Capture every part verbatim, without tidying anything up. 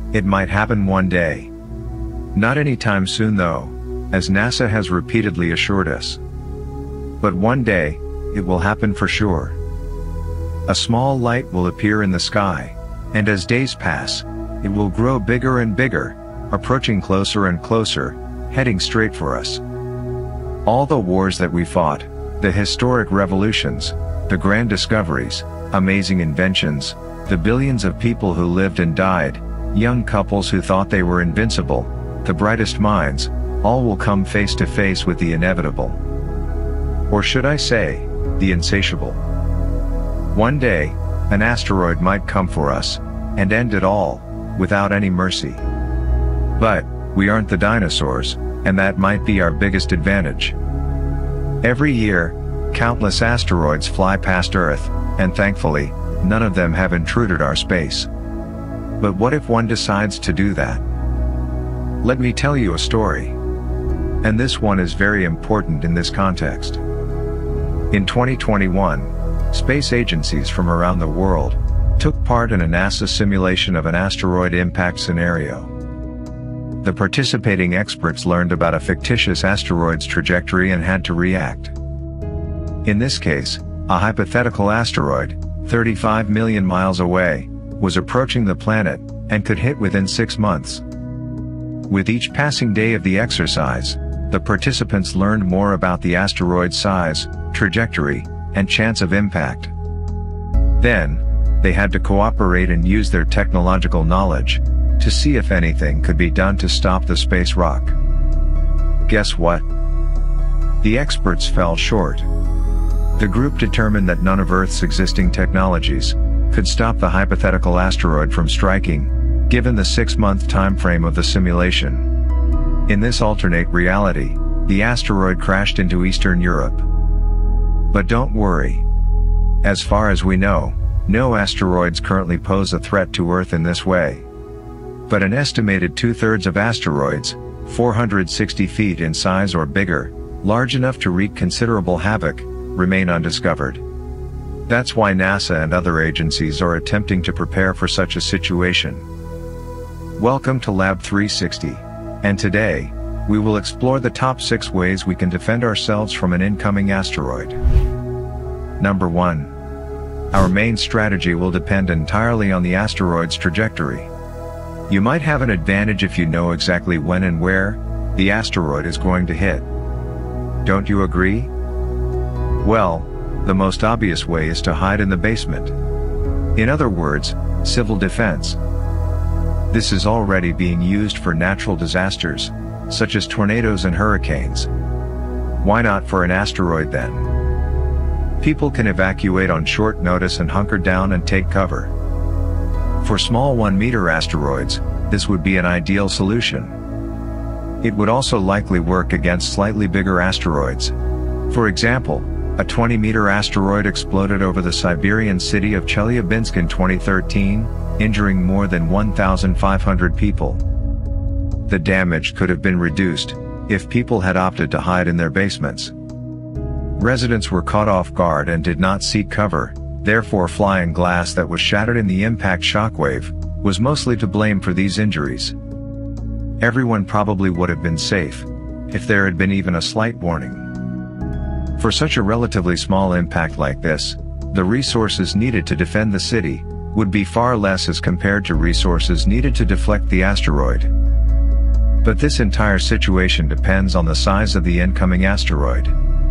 It might happen one day. Not anytime soon though, as NASA has repeatedly assured us. But one day, it will happen for sure. A small light will appear in the sky, and as days pass, it will grow bigger and bigger, approaching closer and closer, heading straight for us. All the wars that we fought, the historic revolutions, the grand discoveries, amazing inventions, the billions of people who lived and died, young couples who thought they were invincible, the brightest minds, all will come face to face with the inevitable. Or should I say, the insatiable. One day, an asteroid might come for us, and end it all, without any mercy. But, we aren't the dinosaurs, and that might be our biggest advantage. Every year, countless asteroids fly past Earth, and thankfully, none of them have intruded our space. But what if one decides to do that? Let me tell you a story. And this one is very important in this context. In twenty twenty-one, space agencies from around the world took part in a NASA simulation of an asteroid impact scenario. The participating experts learned about a fictitious asteroid's trajectory and had to react. In this case, a hypothetical asteroid, thirty-five million miles away, was approaching the planet, and could hit within six months. With each passing day of the exercise, the participants learned more about the asteroid's size, trajectory, and chance of impact. Then, they had to cooperate and use their technological knowledge to see if anything could be done to stop the space rock. Guess what? The experts fell short. The group determined that none of Earth's existing technologies could stop the hypothetical asteroid from striking, given the six-month time frame of the simulation. In this alternate reality, the asteroid crashed into Eastern Europe. But don't worry. As far as we know, no asteroids currently pose a threat to Earth in this way. But an estimated two-thirds of asteroids, four hundred sixty feet in size or bigger, large enough to wreak considerable havoc, remain undiscovered. That's why NASA and other agencies are attempting to prepare for such a situation. Welcome to Lab three sixty, and today, we will explore the top six ways we can defend ourselves from an incoming asteroid. Number one. Our main strategy will depend entirely on the asteroid's trajectory. You might have an advantage if you know exactly when and where the asteroid is going to hit. Don't you agree? Well, the most obvious way is to hide in the basement. In other words, civil defense. This is already being used for natural disasters, such as tornadoes and hurricanes. Why not for an asteroid then? People can evacuate on short notice and hunker down and take cover. For small one-meter asteroids, this would be an ideal solution. It would also likely work against slightly bigger asteroids. For example, a twenty-meter asteroid exploded over the Siberian city of Chelyabinsk in twenty thirteen, injuring more than one thousand five hundred people. The damage could have been reduced if people had opted to hide in their basements. Residents were caught off guard and did not seek cover, therefore flying glass that was shattered in the impact shockwave was mostly to blame for these injuries. Everyone probably would have been safe if there had been even a slight warning. For such a relatively small impact like this, the resources needed to defend the city would be far less as compared to resources needed to deflect the asteroid. But this entire situation depends on the size of the incoming asteroid.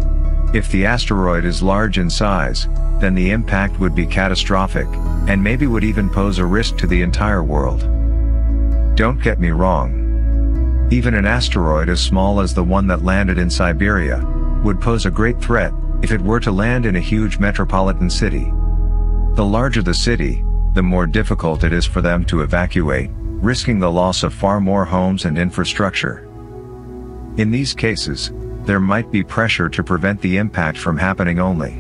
If the asteroid is large in size, then the impact would be catastrophic, and maybe would even pose a risk to the entire world. Don't get me wrong. Even an asteroid as small as the one that landed in Siberia would pose a great threat if it were to land in a huge metropolitan city. The larger the city, the more difficult it is for them to evacuate, risking the loss of far more homes and infrastructure. In these cases, there might be pressure to prevent the impact from happening only.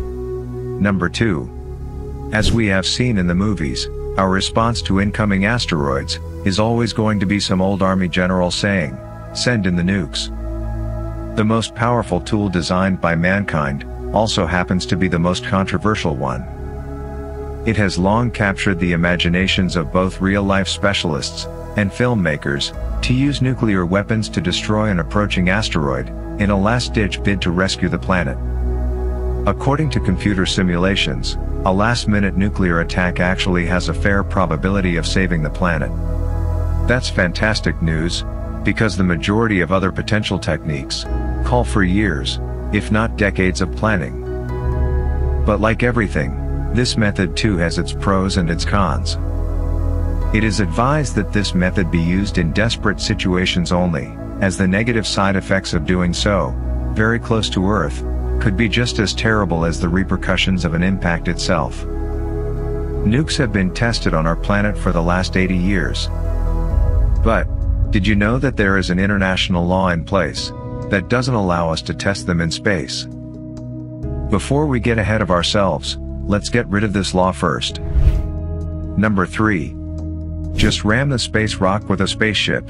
Number two. As we have seen in the movies, our response to incoming asteroids is always going to be some old army general saying, "Send in the nukes." The most powerful tool designed by mankind also happens to be the most controversial one. It has long captured the imaginations of both real-life specialists and filmmakers to use nuclear weapons to destroy an approaching asteroid in a last-ditch bid to rescue the planet. According to computer simulations, a last-minute nuclear attack actually has a fair probability of saving the planet. That's fantastic news, because the majority of other potential techniques call for years, if not decades of planning. But like everything, this method too has its pros and its cons. It is advised that this method be used in desperate situations only, as the negative side effects of doing so, very close to Earth, could be just as terrible as the repercussions of an impact itself. Nukes have been tested on our planet for the last eighty years. But, did you know that there is an international law in place that doesn't allow us to test them in space? Before we get ahead of ourselves, let's get rid of this law first. Number three. Just ram the space rock with a spaceship.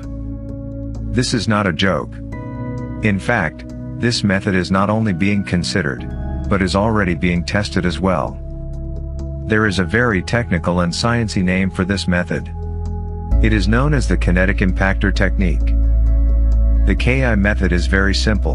This is not a joke. In fact, this method is not only being considered, but is already being tested as well. There is a very technical and sciencey name for this method. It is known as the kinetic impactor technique. The K I method is very simple.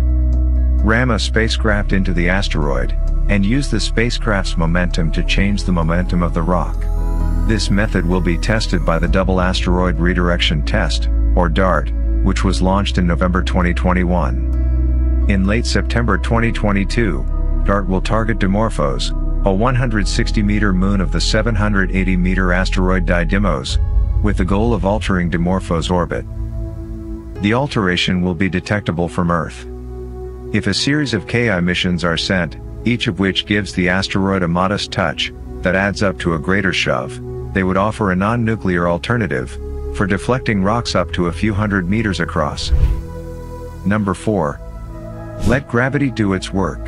Ram a spacecraft into the asteroid, and use the spacecraft's momentum to change the momentum of the rock. This method will be tested by the Double Asteroid Redirection Test, or DART, which was launched in November twenty twenty-one. In late September twenty twenty-two, DART will target Dimorphos, a one hundred sixty meter moon of the seven hundred eighty meter asteroid Didymos, with the goal of altering Dimorphos' orbit. The alteration will be detectable from Earth. If a series of K I missions are sent, each of which gives the asteroid a modest touch that adds up to a greater shove, they would offer a non-nuclear alternative for deflecting rocks up to a few hundred meters across. Number four. Let gravity do its work.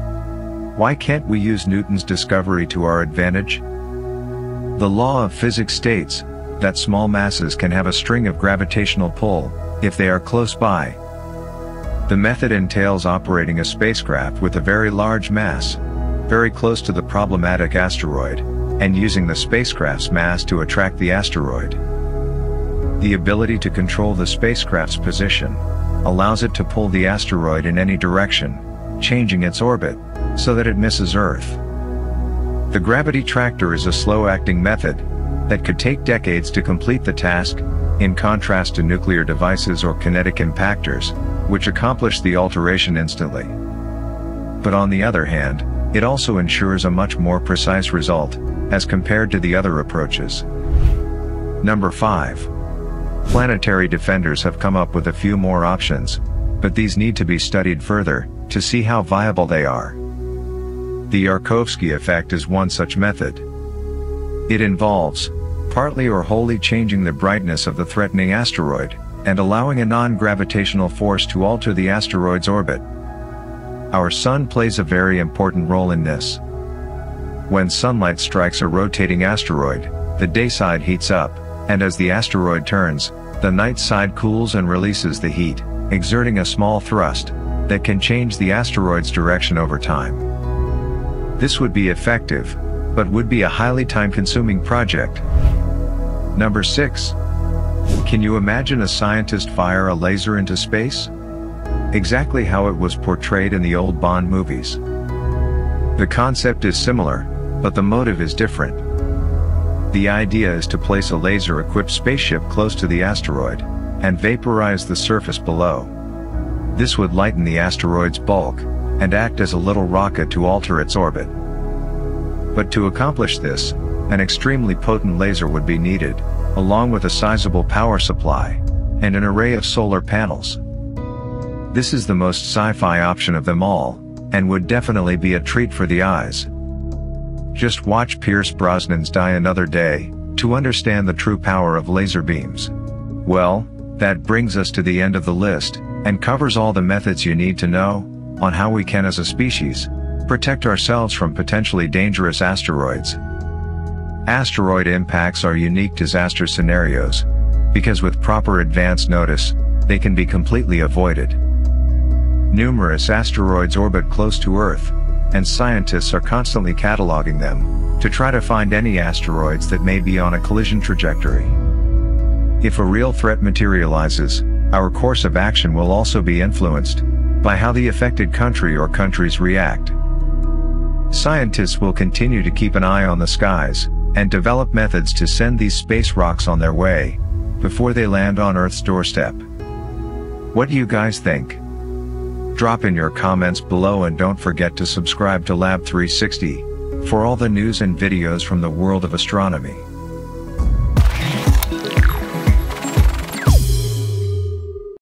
Why can't we use Newton's discovery to our advantage? The law of physics states that small masses can have a string of gravitational pull if they are close by. The method entails operating a spacecraft with a very large mass, very close to the problematic asteroid, and using the spacecraft's mass to attract the asteroid. The ability to control the spacecraft's position allows it to pull the asteroid in any direction, changing its orbit, so that it misses Earth. The gravity tractor is a slow-acting method that could take decades to complete the task, in contrast to nuclear devices or kinetic impactors, which accomplish the alteration instantly. But on the other hand, it also ensures a much more precise result, as compared to the other approaches. Number five. Planetary defenders have come up with a few more options, but these need to be studied further, to see how viable they are. The Yarkovsky effect is one such method. It involves, partly or wholly changing the brightness of the threatening asteroid, and allowing a non-gravitational force to alter the asteroid's orbit. Our Sun plays a very important role in this. When sunlight strikes a rotating asteroid, the day side heats up, and as the asteroid turns, the night side cools and releases the heat, exerting a small thrust that can change the asteroid's direction over time. This would be effective, but would be a highly time-consuming project. Number six. Can you imagine a scientist fire a laser into space? Exactly how it was portrayed in the old Bond movies. The concept is similar, but the motive is different. The idea is to place a laser-equipped spaceship close to the asteroid, and vaporize the surface below. This would lighten the asteroid's bulk, and act as a little rocket to alter its orbit. But to accomplish this, an extremely potent laser would be needed, along with a sizable power supply, and an array of solar panels. This is the most sci-fi option of them all, and would definitely be a treat for the eyes. Just watch Pierce Brosnan's Die Another Day, to understand the true power of laser beams. Well, that brings us to the end of the list, and covers all the methods you need to know, on how we can as a species, protect ourselves from potentially dangerous asteroids. Asteroid impacts are unique disaster scenarios, because with proper advance notice, they can be completely avoided. Numerous asteroids orbit close to Earth, and scientists are constantly cataloging them, to try to find any asteroids that may be on a collision trajectory. If a real threat materializes, our course of action will also be influenced by how the affected country or countries react. Scientists will continue to keep an eye on the skies, and develop methods to send these space rocks on their way, before they land on Earth's doorstep. What do you guys think? Drop in your comments below and don't forget to subscribe to Lab three sixty, for all the news and videos from the world of astronomy.